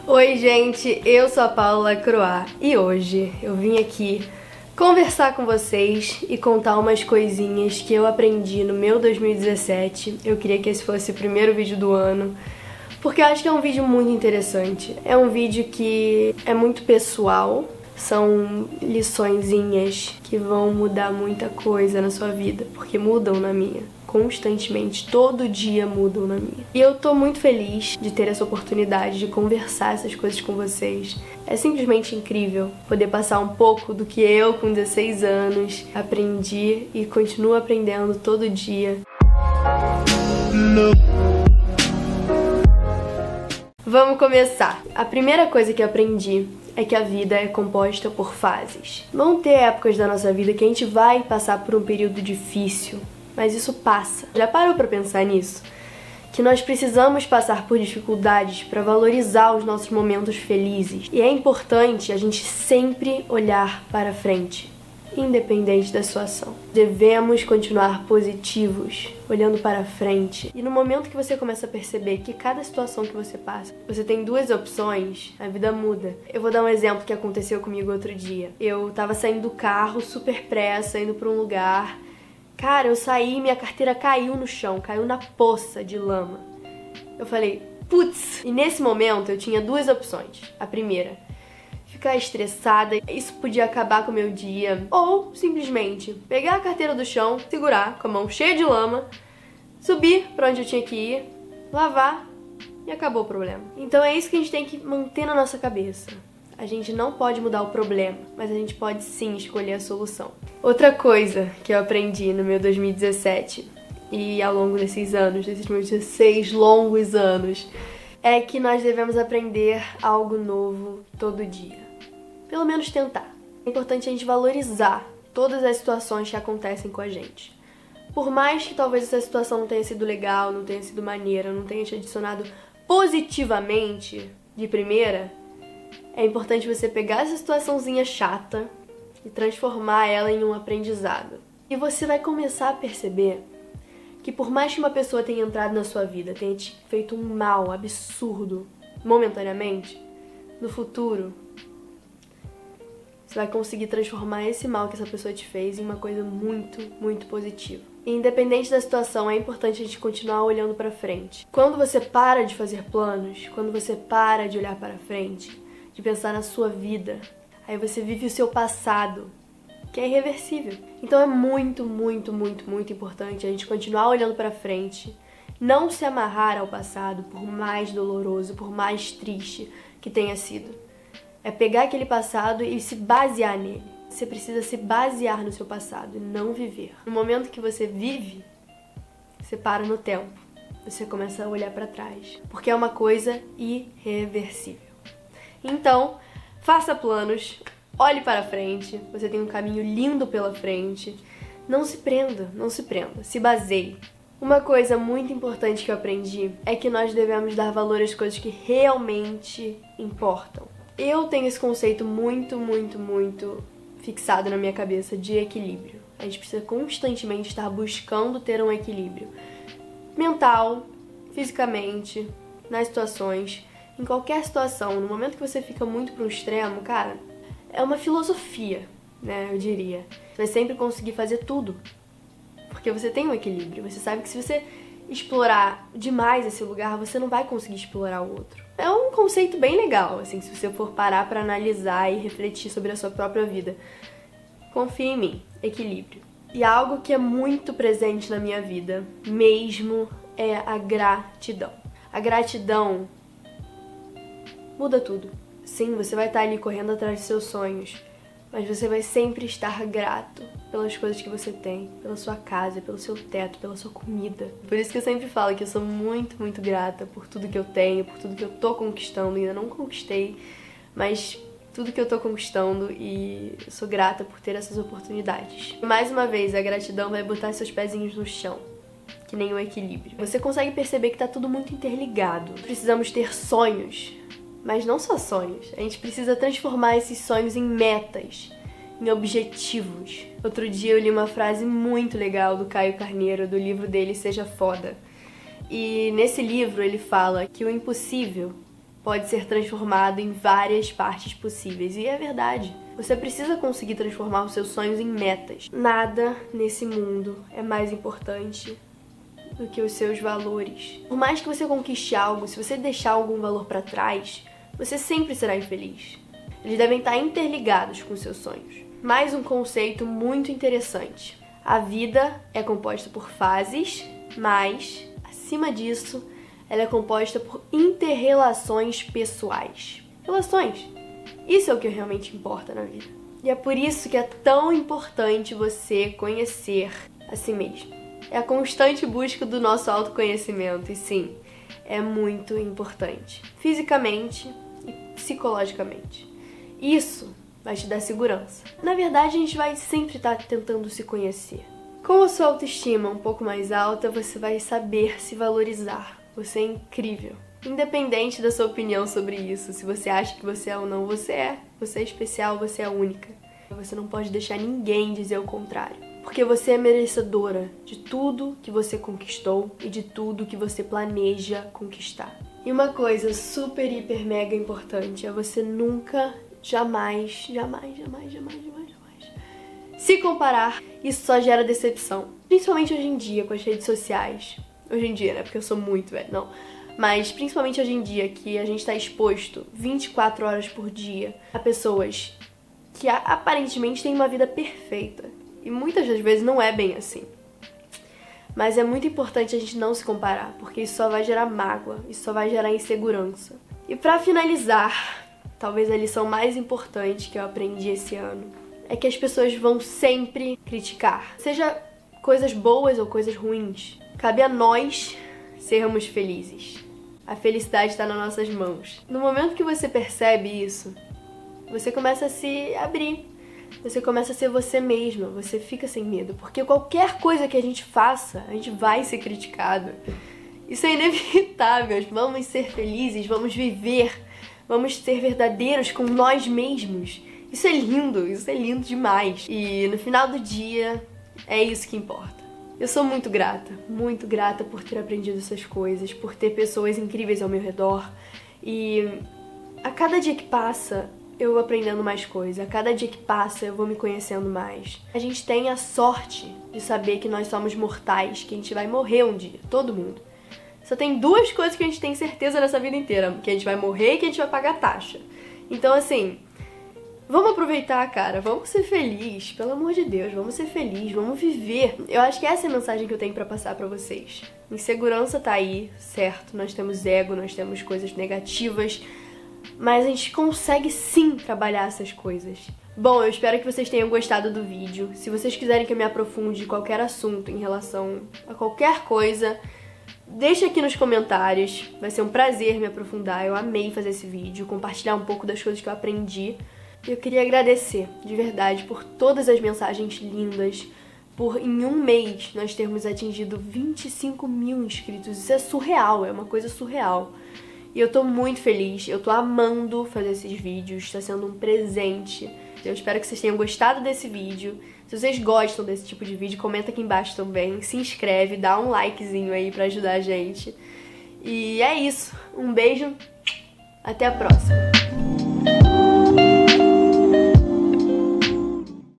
Oi gente, eu sou a Paula Croix e hoje eu vim aqui conversar com vocês e contar umas coisinhas que eu aprendi no meu 2017. Eu queria que esse fosse o primeiro vídeo do ano, porque eu acho que é um vídeo muito interessante. É um vídeo que é muito pessoal, são liçõezinhas que vão mudar muita coisa na sua vida, porque mudam na minha. Constantemente, todo dia mudam na minha. E eu tô muito feliz de ter essa oportunidade de conversar essas coisas com vocês. É simplesmente incrível poder passar um pouco do que eu, com 16 anos, aprendi e continuo aprendendo todo dia. Vamos começar. A primeira coisa que eu aprendi é que a vida é composta por fases. Vão ter épocas da nossa vida que a gente vai passar por um período difícil, mas isso passa. Já parou pra pensar nisso? Que nós precisamos passar por dificuldades para valorizar os nossos momentos felizes. E é importante a gente sempre olhar para frente, independente da situação. Devemos continuar positivos, olhando para frente. E no momento que você começa a perceber que cada situação que você passa, você tem duas opções, a vida muda. Eu vou dar um exemplo que aconteceu comigo outro dia. Eu tava saindo do carro, super pressa, indo pra um lugar. Cara, eu saí e minha carteira caiu no chão, caiu na poça de lama. Eu falei, putz! E nesse momento eu tinha duas opções. A primeira, ficar estressada, isso podia acabar com o meu dia. Ou, simplesmente, pegar a carteira do chão, segurar com a mão cheia de lama, subir pra onde eu tinha que ir, lavar e acabou o problema. Então é isso que a gente tem que manter na nossa cabeça. A gente não pode mudar o problema, mas a gente pode sim escolher a solução. Outra coisa que eu aprendi no meu 2017 e ao longo desses anos, desses meus 16 longos anos, é que nós devemos aprender algo novo todo dia. Pelo menos tentar. É importante a gente valorizar todas as situações que acontecem com a gente. Por mais que talvez essa situação não tenha sido legal, não tenha sido maneira, não tenha te adicionado positivamente de primeira, é importante você pegar essa situaçãozinha chata e transformar ela em um aprendizado. E você vai começar a perceber que por mais que uma pessoa tenha entrado na sua vida, tenha te feito um mal absurdo momentaneamente, no futuro você vai conseguir transformar esse mal que essa pessoa te fez em uma coisa muito, muito positiva. E independente da situação, é importante a gente continuar olhando pra frente. Quando você para de fazer planos, quando você para de olhar para frente, de pensar na sua vida, aí você vive o seu passado, que é irreversível. Então é muito, muito, muito, muito importante a gente continuar olhando pra frente, não se amarrar ao passado, por mais doloroso, por mais triste que tenha sido. É pegar aquele passado e se basear nele. Você precisa se basear no seu passado e não viver. No momento que você vive, você para no tempo. Você começa a olhar pra trás, porque é uma coisa irreversível. Então, faça planos, olhe para frente, você tem um caminho lindo pela frente. Não se prenda, não se prenda, se baseie. Uma coisa muito importante que eu aprendi é que nós devemos dar valor às coisas que realmente importam. Eu tenho esse conceito muito, muito, muito fixado na minha cabeça de equilíbrio. A gente precisa constantemente estar buscando ter um equilíbrio mental, fisicamente, nas situações. Em qualquer situação, no momento que você fica muito pro extremo, cara, é uma filosofia, né, eu diria. Você vai sempre conseguir fazer tudo, porque você tem um equilíbrio. Você sabe que se você explorar demais esse lugar, você não vai conseguir explorar o outro. É um conceito bem legal, assim, se você for parar pra analisar e refletir sobre a sua própria vida. Confia em mim, equilíbrio. E algo que é muito presente na minha vida, mesmo, é a gratidão. A gratidão muda tudo. Sim, você vai estar ali correndo atrás dos seus sonhos, mas você vai sempre estar grato pelas coisas que você tem, pela sua casa, pelo seu teto, pela sua comida. Por isso que eu sempre falo que eu sou muito, muito grata por tudo que eu tenho, por tudo que eu tô conquistando, ainda não conquistei, mas tudo que eu tô conquistando, e eu sou grata por ter essas oportunidades. Mais uma vez, a gratidão vai botar seus pezinhos no chão, que nem o equilíbrio. Você consegue perceber que tá tudo muito interligado. Precisamos ter sonhos, mas não só sonhos. A gente precisa transformar esses sonhos em metas, em objetivos. Outro dia eu li uma frase muito legal do Caio Carneiro, do livro dele Seja Foda. E nesse livro ele fala que o impossível pode ser transformado em várias partes possíveis. E é verdade. Você precisa conseguir transformar os seus sonhos em metas. Nada nesse mundo é mais importante do que os seus valores. Por mais que você conquiste algo, se você deixar algum valor para trás, você sempre será infeliz. Eles devem estar interligados com os seus sonhos. Mais um conceito muito interessante. A vida é composta por fases, mas, acima disso, ela é composta por inter-relações pessoais. Relações. Isso é o que realmente importa na vida. E é por isso que é tão importante você conhecer a si mesmo. É a constante busca do nosso autoconhecimento, e sim, é muito importante. Fisicamente e psicologicamente. Isso vai te dar segurança. Na verdade, a gente vai sempre estar tentando se conhecer. Com a sua autoestima um pouco mais alta, você vai saber se valorizar. Você é incrível. Independente da sua opinião sobre isso, se você acha que você é ou não, você é. Você é especial, você é única. Você não pode deixar ninguém dizer o contrário. Porque você é merecedora de tudo que você conquistou e de tudo que você planeja conquistar. E uma coisa super, hiper, mega importante é você nunca, jamais se comparar. Isso só gera decepção. Principalmente hoje em dia, com as redes sociais. Hoje em dia, né? Porque eu sou muito velha, não. Mas principalmente hoje em dia, que a gente tá exposto 24 horas por dia a pessoas que aparentemente têm uma vida perfeita. E muitas das vezes não é bem assim. Mas é muito importante a gente não se comparar, porque isso só vai gerar mágoa, isso só vai gerar insegurança. E pra finalizar, talvez a lição mais importante que eu aprendi esse ano é que as pessoas vão sempre criticar. Seja coisas boas ou coisas ruins. Cabe a nós sermos felizes. A felicidade está nas nossas mãos. No momento que você percebe isso, você começa a se abrir. Você começa a ser você mesma, você fica sem medo. Porque qualquer coisa que a gente faça, a gente vai ser criticado. Isso é inevitável. Vamos ser felizes, vamos viver, vamos ser verdadeiros com nós mesmos. Isso é lindo demais. E no final do dia, é isso que importa. Eu sou muito grata por ter aprendido essas coisas, por ter pessoas incríveis ao meu redor. E a cada dia que passa, eu vou aprendendo mais coisas. A cada dia que passa, eu vou me conhecendo mais. A gente tem a sorte de saber que nós somos mortais, que a gente vai morrer um dia, todo mundo. Só tem duas coisas que a gente tem certeza nessa vida inteira, que a gente vai morrer e que a gente vai pagar taxa. Então, assim, vamos aproveitar, cara, vamos ser felizes, pelo amor de Deus, vamos ser felizes, vamos viver. Eu acho que essa é a mensagem que eu tenho pra passar pra vocês. Insegurança tá aí, certo, nós temos ego, nós temos coisas negativas, mas a gente consegue sim trabalhar essas coisas. Bom, eu espero que vocês tenham gostado do vídeo. Se vocês quiserem que eu me aprofunde em qualquer assunto em relação a qualquer coisa, deixa aqui nos comentários, vai ser um prazer me aprofundar. Eu amei fazer esse vídeo, compartilhar um pouco das coisas que eu aprendi. Eu queria agradecer, de verdade, por todas as mensagens lindas, por em um mês nós termos atingido 25 mil inscritos. Isso é surreal, é uma coisa surreal. E eu tô muito feliz, eu tô amando fazer esses vídeos, tá sendo um presente. Eu espero que vocês tenham gostado desse vídeo. Se vocês gostam desse tipo de vídeo, comenta aqui embaixo também, se inscreve, dá um likezinho aí pra ajudar a gente. E é isso, um beijo, até a próxima.